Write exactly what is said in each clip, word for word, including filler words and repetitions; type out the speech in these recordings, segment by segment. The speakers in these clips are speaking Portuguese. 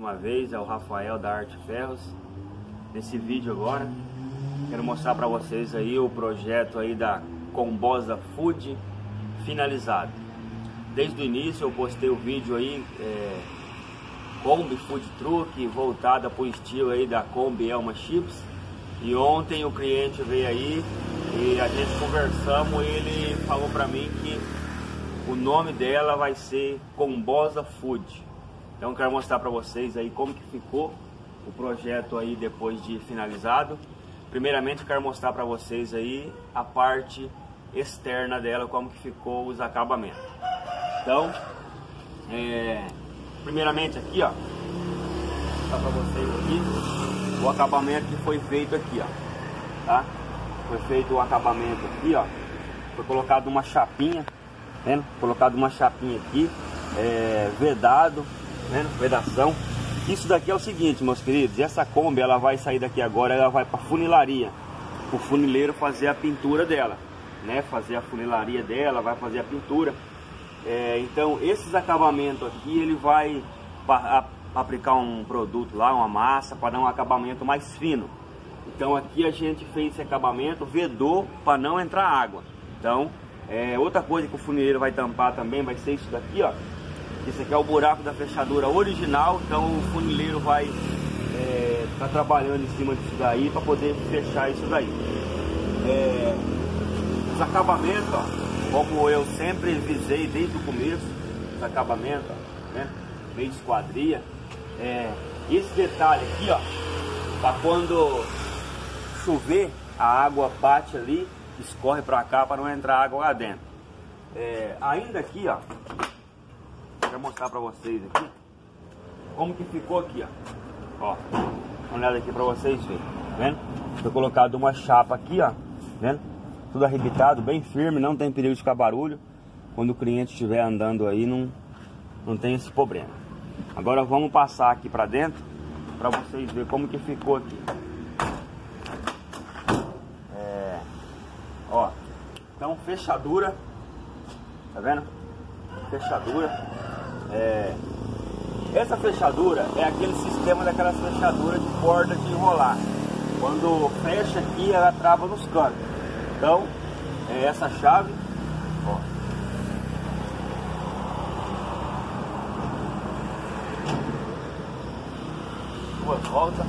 uma vez, é o Rafael da Arte Ferros. Nesse vídeo agora, quero mostrar para vocês aí o projeto aí da Combosa Food finalizado. Desde o início eu postei o vídeo aí, é, Kombi Food Truck, voltada para o estilo aí da Kombi Elma Chips. E ontem o cliente veio aí e a gente conversamos e ele falou para mim que o nome dela vai ser Combosa Food. Então quero mostrar para vocês aí como que ficou o projeto aí depois de finalizado. Primeiramente quero mostrar para vocês aí a parte externa dela, como que ficou os acabamentos. Então, é, primeiramente aqui, ó, vou mostrar para vocês aqui o acabamento que foi feito aqui, ó, tá? Foi feito o acabamento aqui, ó, foi colocado uma chapinha, vendo? Colocado uma chapinha aqui, é, vedado, vendo? Vedação. Isso daqui é o seguinte, meus queridos, essa Kombi ela vai sair daqui agora, ela vai para funilaria, o funileiro fazer a pintura dela, né? Fazer a funilaria dela, vai fazer a pintura. É, então esses acabamentos aqui ele vai a, a, aplicar um produto lá, uma massa, para dar um acabamento mais fino. Então aqui a gente fez esse acabamento, vedou para não entrar água. Então é, outra coisa que o funileiro vai tampar também vai ser isso daqui, ó. Esse aqui é o buraco da fechadura original, então o funileiro vai é, tá trabalhando em cima disso daí para poder fechar isso daí. É, os acabamentos, ó, como eu sempre visei desde o começo, os acabamentos, ó, né, meio de esquadria. É, esse detalhe aqui, ó, para quando chover a água bate ali, escorre para cá para não entrar água lá dentro. É, ainda aqui, ó, vou mostrar para vocês aqui como que ficou aqui, ó. Ó, uma olhada aqui para vocês verem, tá vendo? Foi colocado uma chapa aqui, ó, vendo? Tudo arrebitado, bem firme, não tem perigo de ficar barulho. Quando o cliente estiver andando aí, não, não tem esse problema. Agora vamos passar aqui para dentro para vocês verem como que ficou aqui. É, ó, então fechadura, tá vendo? Fechadura. É, essa fechadura é aquele sistema daquelas fechaduras de corda de enrolar. Quando fecha aqui, ela trava nos cantos. Então, é essa chave, ó. Duas voltas.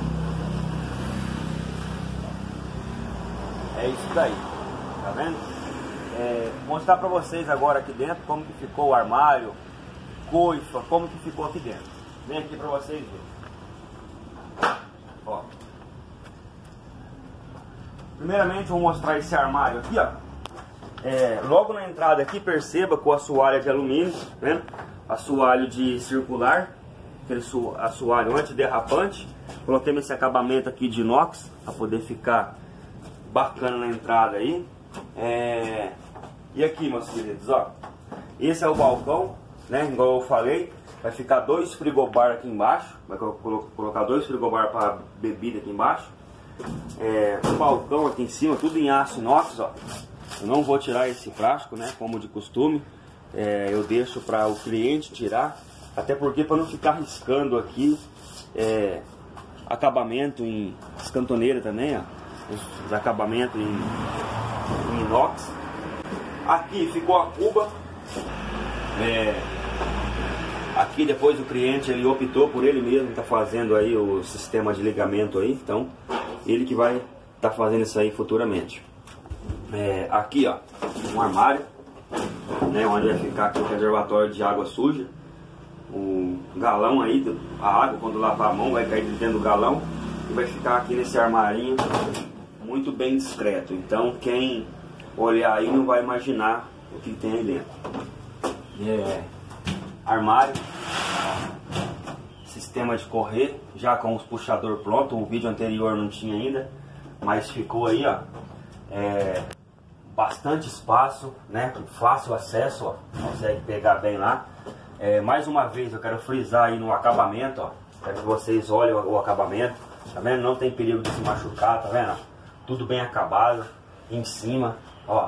É isso daí, tá vendo? É, mostrar para vocês agora aqui dentro como que ficou o armário, coifa, como que ficou aqui dentro. Vem aqui para vocês verem. Ó. Primeiramente vou mostrar esse armário aqui, ó. É, logo na entrada aqui, perceba com o assoalho de alumínio, tá vendo? Assoalho de circular, aquele assoalho antiderrapante. Coloquei esse acabamento aqui de inox para poder ficar bacana na entrada aí. É, e aqui, meus queridos, ó, esse é o balcão, né? Igual eu falei, vai ficar dois frigobar aqui embaixo, vai colocar dois frigobar para bebida aqui embaixo. É, um balcão aqui em cima, tudo em aço inox, ó. Eu não vou tirar esse plástico, né? Como de costume, é, eu deixo para o cliente tirar, até porque para não ficar riscando aqui é, acabamento em escantoneira também, ó. Os, os acabamentos em, em inox. Aqui ficou a cuba. É, aqui depois o cliente ele optou por ele mesmo, está fazendo aí o sistema de ligamento aí, então ele que vai estar tá fazendo isso aí futuramente. É, aqui, ó, um armário, né, onde vai ficar aqui o reservatório de água suja. O galão aí, a água quando lavar a mão vai cair dentro do galão e vai ficar aqui nesse armarinho muito bem discreto. Então quem olhar aí não vai imaginar o que tem aí dentro. É, armário, sistema de correr, já com os puxador pronto. O vídeo anterior não tinha ainda, mas ficou aí, ó, é, bastante espaço, né? Fácil acesso, ó, consegue pegar bem lá. É, mais uma vez eu quero frisar aí no acabamento, ó, quero que vocês olhem o, o acabamento, tá vendo? Não tem perigo de se machucar, tá vendo? Tudo bem acabado, em cima, ó.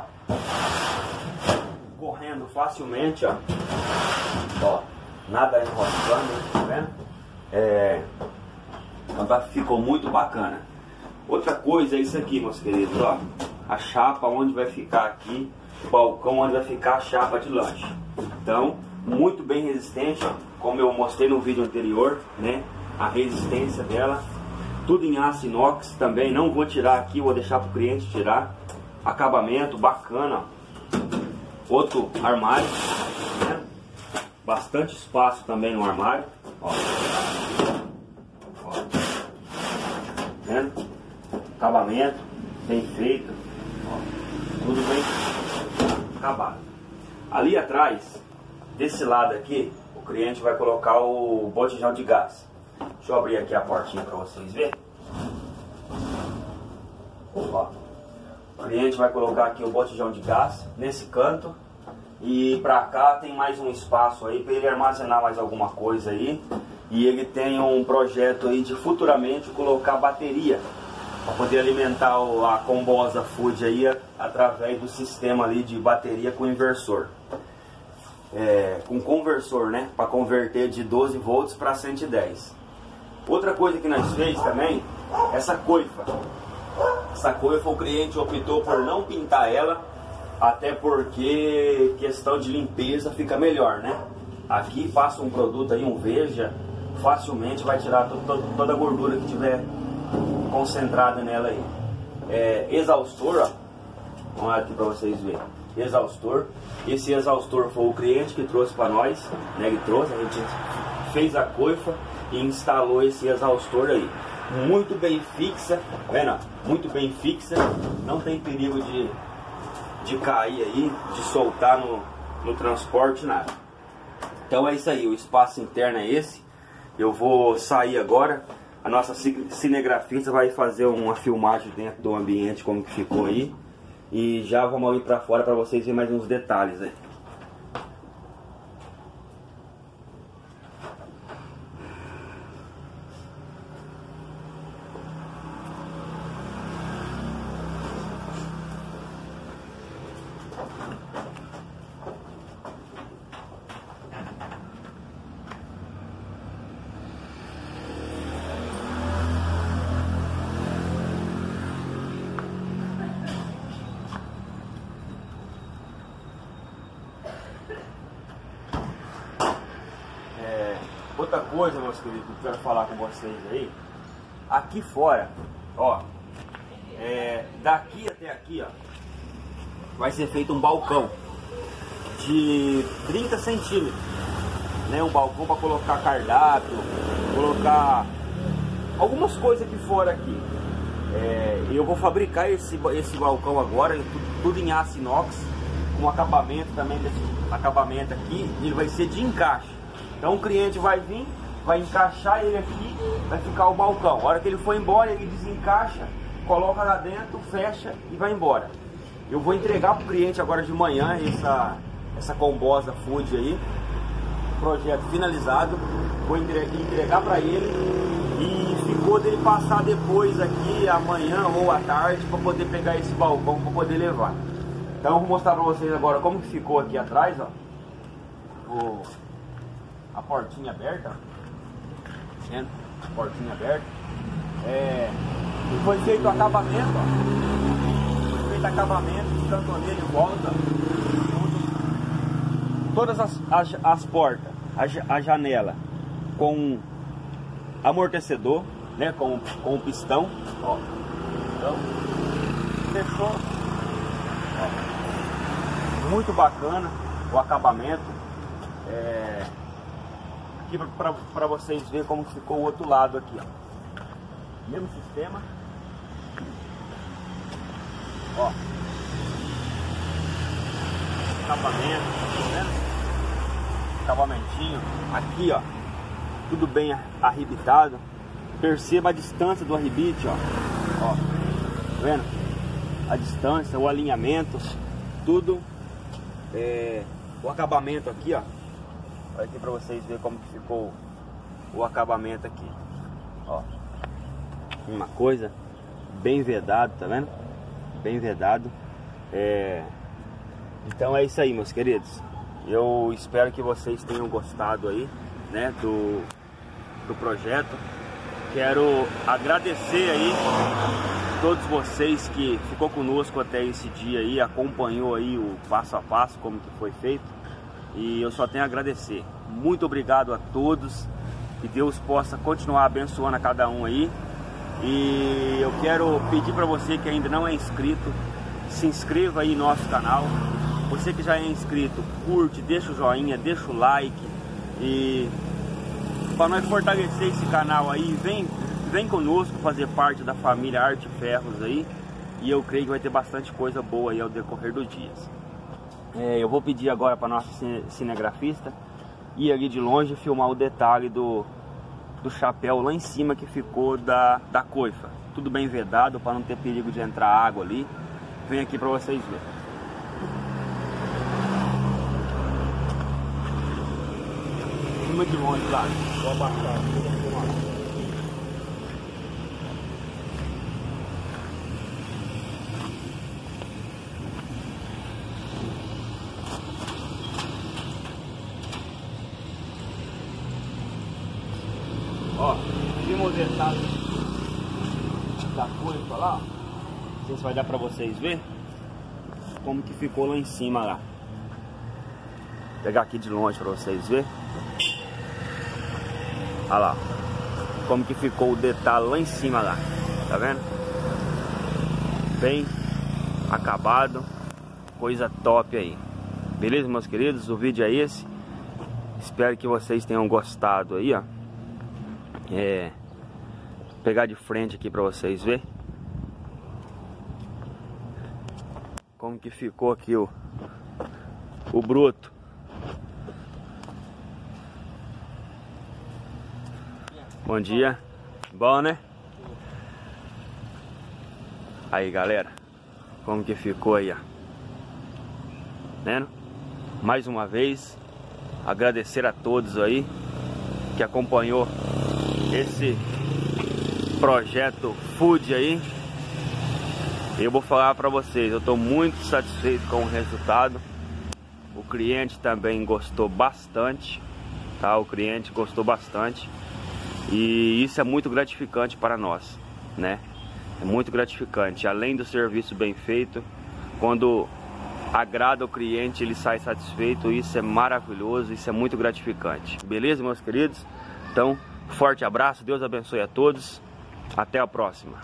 Correndo facilmente, ó. Ó, nada enroscando, tá vendo? É, ficou muito bacana. Outra coisa é isso aqui, meus queridos, ó, a chapa onde vai ficar aqui, o balcão onde vai ficar a chapa de lanche. Então, muito bem resistente, ó, como eu mostrei no vídeo anterior, né, a resistência dela, tudo em aço inox também, não vou tirar aqui, vou deixar para o cliente tirar. Acabamento bacana, ó. Outro armário, né? Bastante espaço também no armário, ó. Ó. Né? Acabamento bem feito, ó. Tudo bem acabado. Ali atrás, desse lado aqui, o cliente vai colocar o botijão de gás. Deixa eu abrir aqui a portinha para vocês verem. Ó. O cliente vai colocar aqui o botijão de gás nesse canto. E pra cá tem mais um espaço aí para ele armazenar mais alguma coisa aí. E ele tem um projeto aí de futuramente colocar bateria para poder alimentar a Combosa Food aí através do sistema ali de bateria com inversor. É, com conversor, né? Para converter de doze volts para cento e dez. Outra coisa que nós fez também, essa coifa. Essa coifa o cliente optou por não pintar ela, até porque questão de limpeza fica melhor, né? Aqui passa um produto aí, um Veja, facilmente vai tirar to to toda a gordura que tiver concentrada nela aí. É, exaustor, ó, vamos lá aqui para vocês verem. Exaustor. Esse exaustor foi o cliente que trouxe para nós, né? Ele trouxe, a gente fez a coifa e instalou esse exaustor aí. Muito bem fixa, tá vendo? Muito bem fixa, não tem perigo de, de cair aí, de soltar no, no transporte, nada. Então é isso aí, o espaço interno é esse. Eu vou sair agora, a nossa cinegrafista vai fazer uma filmagem dentro do ambiente, como que ficou aí. E já vamos ir para fora para vocês verem mais uns detalhes aí. Outra coisa, meus queridos, que eu quero falar com vocês aí, aqui fora, ó, é, daqui até aqui, ó, vai ser feito um balcão de trinta centímetros, né, um balcão para colocar cardápio, colocar algumas coisas aqui fora aqui. É, eu vou fabricar esse, esse balcão agora, tudo, tudo em aço inox, com acabamento também, desse acabamento aqui, ele vai ser de encaixe. Então o cliente vai vir, vai encaixar ele aqui, vai ficar o balcão. A hora que ele for embora, ele desencaixa, coloca lá dentro, fecha e vai embora. Eu vou entregar para o cliente agora de manhã essa, essa Combosa Food aí, projeto finalizado. Vou entregar para ele e ficou dele passar depois aqui, amanhã ou à tarde, para poder pegar esse balcão, para poder levar. Então eu vou mostrar para vocês agora como que ficou aqui atrás, ó. O... a portinha aberta, vendo? Portinha aberta. É, e foi feito o acabamento, ó. Foi feito acabamento de cantoneira em volta. Tudo. Todas as, as, as portas, a, a janela com amortecedor, né? Com, com o pistão, ó. Então, fechou. Ó. Muito bacana o acabamento. É, aqui para vocês verem como ficou o outro lado aqui, ó. Mesmo sistema, ó, acabamento, tá vendo? Acabamentinho aqui, ó, tudo bem arrebitado. Perceba a distância do arrebite, ó, ó, tá vendo? A distância, o alinhamento, tudo, é, o acabamento aqui, ó. Olha aqui pra vocês verem como que ficou o acabamento aqui, ó. Uma coisa bem vedado, tá vendo? Bem vedado. É... Então é isso aí, meus queridos. Eu espero que vocês tenham gostado aí, né, do, do projeto. Quero agradecer aí todos vocês que ficou conosco até esse dia aí, acompanhou aí o passo a passo como que foi feito, e eu só tenho a agradecer. Muito obrigado a todos, que Deus possa continuar abençoando a cada um aí. E eu quero pedir para você que ainda não é inscrito, se inscreva aí no nosso canal. Você que já é inscrito, curte, deixa o joinha, deixa o like, e para nós fortalecer esse canal aí, vem, vem conosco fazer parte da família Arte Ferros aí, e eu creio que vai ter bastante coisa boa aí ao decorrer dos dias. É, eu vou pedir agora para nossa cinegrafista ir ali de longe e filmar o detalhe do, do chapéu lá em cima que ficou da, da coifa. Tudo bem vedado para não ter perigo de entrar água ali. Vem aqui para vocês verem. De longe lá, vou abaixar. Ó, vimos o detalhe da coisa lá, ó. Não sei se vai dar pra vocês ver como que ficou lá em cima lá. Vou pegar aqui de longe pra vocês verem. Olha lá, como que ficou o detalhe lá em cima lá, tá vendo? Bem acabado, coisa top aí. Beleza, meus queridos? O vídeo é esse. Espero que vocês tenham gostado aí, ó. É, pegar de frente aqui pra vocês verem como que ficou aqui o, o bruto. Bom dia, bom, né? Aí, galera, como que ficou aí, ó. Vendo? Mais uma vez, agradecer a todos aí que acompanhou esse projeto Food aí. Eu vou falar pra vocês, eu tô muito satisfeito com o resultado. O cliente também gostou bastante, tá? O cliente gostou bastante. E isso é muito gratificante para nós, né? É muito gratificante. Além do serviço bem feito, quando agrada o cliente, ele sai satisfeito. Isso é maravilhoso, isso é muito gratificante. Beleza, meus queridos? Então, forte abraço, Deus abençoe a todos. Até a próxima.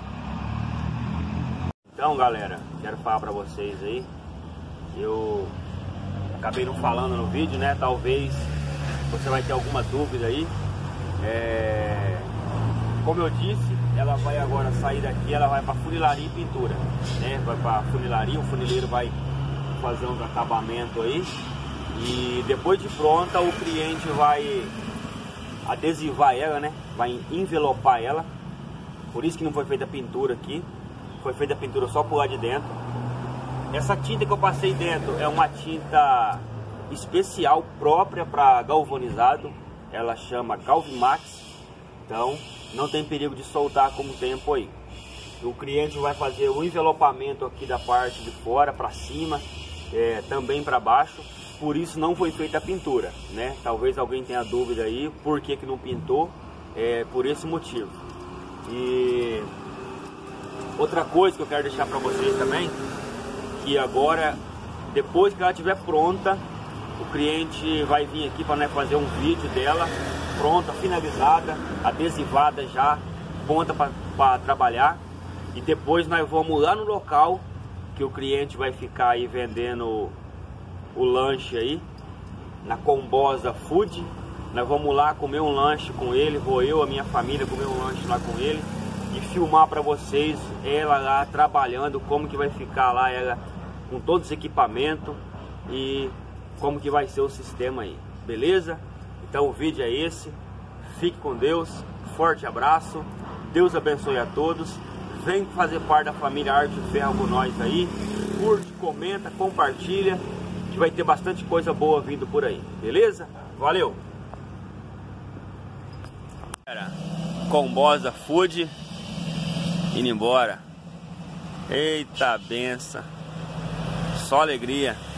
Então, galera, quero falar para vocês aí. Eu acabei não falando no vídeo, né? Talvez você vai ter alguma dúvida aí. É, como eu disse, ela vai agora sair daqui, ela vai para funilaria e pintura, né? Vai para funilaria, o funileiro vai fazer uns acabamentos aí, e depois de pronta o cliente vai adesivar ela, né? Vai envelopar ela. Por isso que não foi feita a pintura aqui, foi feita a pintura só por lá de dentro. Essa tinta que eu passei dentro é uma tinta especial própria para galvanizado. Ela chama Galvimax, então não tem perigo de soltar como tempo aí. O cliente vai fazer o envelopamento aqui da parte de fora para cima, é, também para baixo. Por isso não foi feita a pintura, né? Talvez alguém tenha dúvida aí por que que não pintou, é por esse motivo. E outra coisa que eu quero deixar para vocês também, que agora, depois que ela estiver pronta, o cliente vai vir aqui para nós fazer um vídeo dela pronta, finalizada, adesivada já, pronta para trabalhar. E depois nós vamos lá no local que o cliente vai ficar aí vendendo o, o lanche aí, na Combosa Food. Nós vamos lá comer um lanche com ele, vou eu, a minha família comer um lanche lá com ele e filmar para vocês ela lá trabalhando, como que vai ficar lá ela com todos os equipamentos e como que vai ser o sistema aí, beleza? Então o vídeo é esse, fique com Deus, forte abraço, Deus abençoe a todos, vem fazer parte da família Arte Ferro com nós aí, curte, comenta, compartilha, que vai ter bastante coisa boa vindo por aí, beleza? Valeu! Combosa Food indo embora. Eita benção, só alegria.